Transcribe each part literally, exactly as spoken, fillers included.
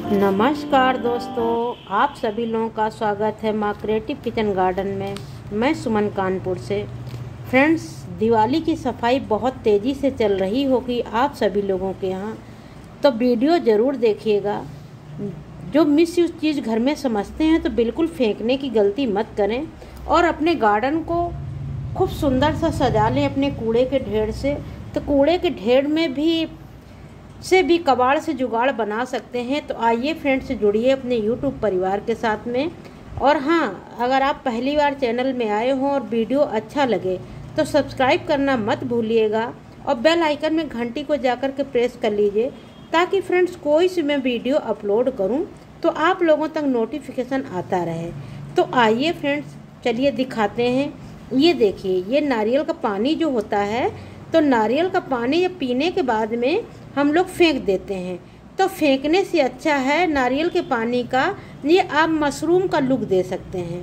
नमस्कार दोस्तों, आप सभी लोगों का स्वागत है माँ क्रिएटिव किचन गार्डन में। मैं सुमन कानपुर से। फ्रेंड्स, दिवाली की सफाई बहुत तेज़ी से चल रही होगी आप सभी लोगों के यहाँ, तो वीडियो ज़रूर देखिएगा। जो मिस यूज चीज़ घर में समझते हैं तो बिल्कुल फेंकने की गलती मत करें और अपने गार्डन को खूब सुंदर सा सजा लें अपने कूड़े के ढेर से। तो कूड़े के ढेर में भी से भी कबाड़ से जुगाड़ बना सकते हैं। तो आइए फ्रेंड्स, जुड़िए अपने यूट्यूब परिवार के साथ में। और हाँ, अगर आप पहली बार चैनल में आए हों और वीडियो अच्छा लगे तो सब्सक्राइब करना मत भूलिएगा और बेल आइकन में घंटी को जाकर के प्रेस कर लीजिए, ताकि फ्रेंड्स कोई सी मैं वीडियो अपलोड करूं तो आप लोगों तक नोटिफिकेशन आता रहे। तो आइए फ्रेंड्स, चलिए दिखाते हैं। ये देखिए, ये नारियल का पानी जो होता है, तो नारियल का पानी ये पीने के बाद में हम लोग फेंक देते हैं। तो फेंकने से अच्छा है नारियल के पानी का ये आप मशरूम का लुक दे सकते हैं।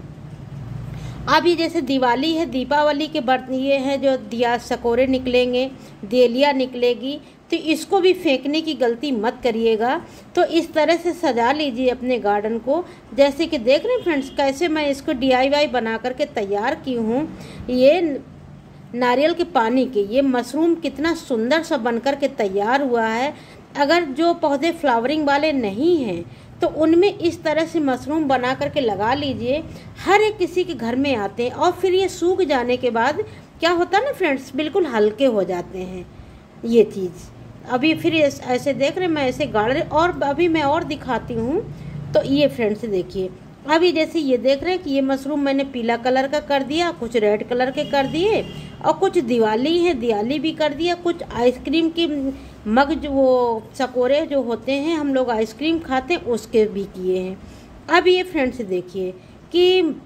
अब ये जैसे दिवाली है, दीपावली के बर्तन ये हैं जो दिया सकोरे निकलेंगे, देलिया निकलेगी, तो इसको भी फेंकने की गलती मत करिएगा। तो इस तरह से सजा लीजिए अपने गार्डन को। जैसे कि देख रहे हैं फ्रेंड्स, कैसे मैं इसको डी आई वाई बना करके तैयार की हूँ। ये नारियल के पानी के ये मशरूम कितना सुंदर सा बनकर के तैयार हुआ है। अगर जो पौधे फ्लावरिंग वाले नहीं हैं तो उनमें इस तरह से मशरूम बना करके लगा लीजिए। हर एक किसी के घर में आते हैं और फिर ये सूख जाने के बाद क्या होता है ना फ्रेंड्स, बिल्कुल हल्के हो जाते हैं ये चीज़। अभी फिर ऐसे देख रहे, मैं ऐसे गाड़ रहे और अभी मैं और दिखाती हूँ। तो ये फ्रेंड्स देखिए, अभी जैसे ये देख रहे हैं कि ये मशरूम मैंने पीला कलर का कर दिया, कुछ रेड कलर के कर दिए और कुछ दिवाली है दिवाली भी कर दिया। कुछ आइसक्रीम की मग जो वो सकोरे जो होते हैं हम लोग आइसक्रीम खाते हैं उसके भी किए हैं। अब ये फ्रेंड्स देखिए कि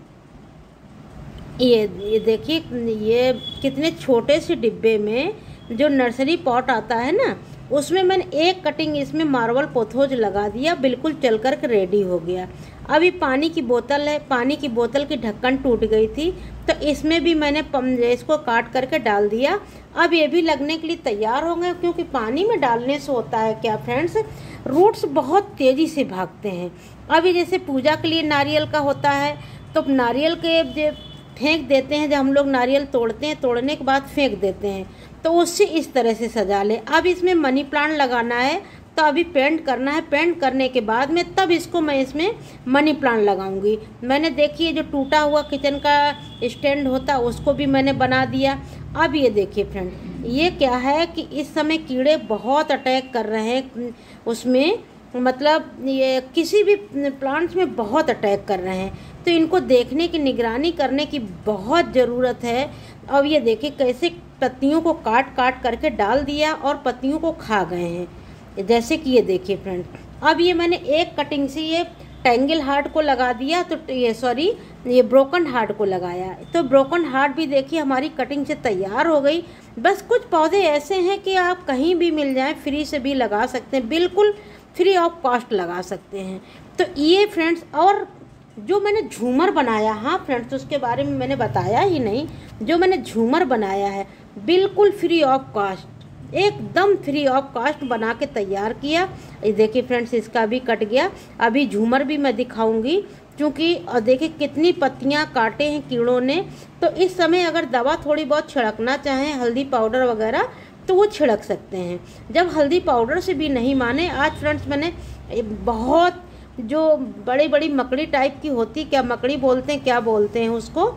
ये ये देखिए, ये कितने छोटे से डिब्बे में जो नर्सरी पॉट आता है ना, उसमें मैंने एक कटिंग इसमें मार्बल पोथोज लगा दिया, बिल्कुल चल कर के रेडी हो गया। अभी पानी की बोतल है, पानी की बोतल की ढक्कन टूट गई थी तो इसमें भी मैंने इसको काट करके डाल दिया। अब ये भी लगने के लिए तैयार हो गए, क्योंकि पानी में डालने से होता है क्या फ्रेंड्स, रूट्स बहुत तेज़ी से भागते हैं। अभी जैसे पूजा के लिए नारियल का होता है तो नारियल के फेंक देते हैं, जब हम लोग नारियल तोड़ते हैं, तोड़ने के बाद फेंक देते हैं, तो उससे इस तरह से सजा ले। अब इसमें मनी प्लांट लगाना है तो अभी पेंट करना है, पेंट करने के बाद में तब इसको मैं इसमें मनी प्लांट लगाऊंगी। मैंने देखिए जो टूटा हुआ किचन का स्टैंड होता है उसको भी मैंने बना दिया। अब ये देखिए फ्रेंड, ये क्या है कि इस समय कीड़े बहुत अटैक कर रहे हैं उसमें, मतलब ये किसी भी प्लांट्स में बहुत अटैक कर रहे हैं, तो इनको देखने की निगरानी करने की बहुत ज़रूरत है। अब ये देखिए कैसे पत्तियों को काट काट करके डाल दिया और पत्तियों को खा गए हैं। जैसे कि ये देखिए फ्रेंड, अब ये मैंने एक कटिंग से ये टेंगल हार्ट को लगा दिया, तो ये सॉरी ये ब्रोकन हार्ट को लगाया, तो ब्रोकन हार्ट भी देखिए हमारी कटिंग से तैयार हो गई। बस कुछ पौधे ऐसे हैं कि आप कहीं भी मिल जाएं फ्री से भी लगा सकते हैं, बिल्कुल फ्री ऑफ कॉस्ट लगा सकते हैं। तो ये फ्रेंड्स, और जो मैंने झूमर बनाया, हाँ फ्रेंड्स उसके बारे में मैंने बताया ही नहीं, जो मैंने झूमर बनाया है बिल्कुल फ्री ऑफ कॉस्ट, एकदम फ्री ऑफ कॉस्ट बना के तैयार किया। ये देखिए फ्रेंड्स, इसका भी कट गया। अभी झूमर भी मैं दिखाऊंगी, क्योंकि देखिए कितनी पत्तियां काटे हैं कीड़ों ने। तो इस समय अगर दवा थोड़ी बहुत छिड़कना चाहें, हल्दी पाउडर वगैरह, तो वो छिड़क सकते हैं। जब हल्दी पाउडर से भी नहीं माने, आज फ्रेंड्स मैंने बहुत जो बड़ी बड़ी मकड़ी टाइप की होती, क्या मकड़ी बोलते हैं क्या बोलते हैं उसको,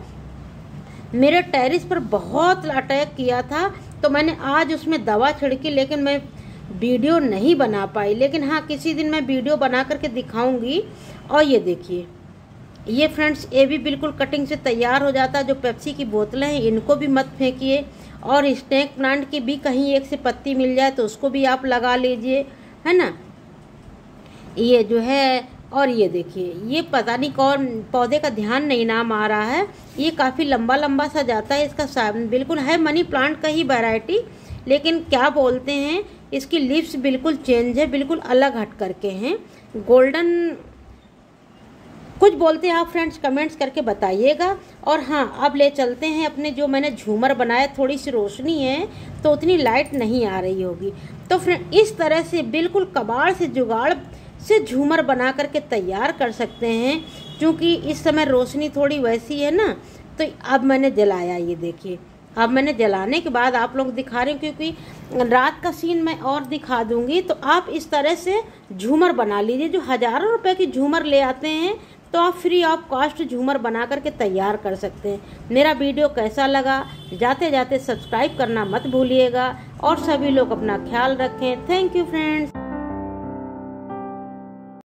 मेरे टेरिस पर बहुत अटैक किया था, तो मैंने आज उसमें दवा छिड़की, लेकिन मैं वीडियो नहीं बना पाई। लेकिन हाँ, किसी दिन मैं वीडियो बना करके दिखाऊंगी। और ये देखिए, ये फ्रेंड्स ये भी बिल्कुल कटिंग से तैयार हो जाता है। जो पेप्सी की बोतलें हैं इनको भी मत फेंकिए, और स्नेक प्लांट की भी कहीं एक से पत्ती मिल जाए तो उसको भी आप लगा लीजिए, है ना। ये जो है, और ये देखिए, ये पता नहीं कौन पौधे का ध्यान नहीं नाम आ रहा है, ये काफ़ी लंबा लंबा सा जाता है, इसका सामने बिल्कुल है मनी प्लांट का ही वैरायटी, लेकिन क्या बोलते हैं, इसकी लीव्स बिल्कुल चेंज है, बिल्कुल अलग हट करके हैं, गोल्डन कुछ बोलते हैं आप फ्रेंड्स, कमेंट्स करके बताइएगा। और हाँ, अब ले चलते हैं अपने जो मैंने झूमर बनाया, थोड़ी सी रोशनी है तो उतनी लाइट नहीं आ रही होगी। तो फ्रेंड इस तरह से बिल्कुल कबाड़ से जुगाड़ से झूमर बना करके तैयार कर सकते हैं। क्योंकि इस समय रोशनी थोड़ी वैसी है ना, तो अब मैंने जलाया, ये देखिए। अब मैंने जलाने के बाद आप लोग दिखा रही हूँ, क्योंकि रात का सीन मैं और दिखा दूंगी। तो आप इस तरह से झूमर बना लीजिए। जो हज़ारों रुपए की झूमर ले आते हैं तो आप फ्री ऑफ कॉस्ट झूमर बना करके तैयार कर सकते हैं। मेरा वीडियो कैसा लगा, जाते जाते सब्सक्राइब करना मत भूलिएगा और सभी लोग अपना ख्याल रखें। Thank you friends.